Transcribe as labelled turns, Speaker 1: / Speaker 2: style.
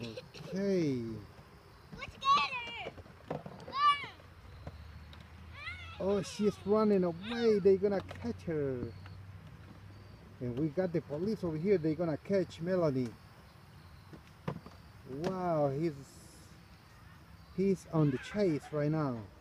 Speaker 1: Okay.
Speaker 2: Let's get her!
Speaker 1: Oh, she's running away. They're gonna catch her. And we got the police over here. They're gonna catch Melanie. Wow, he's on the chase right now.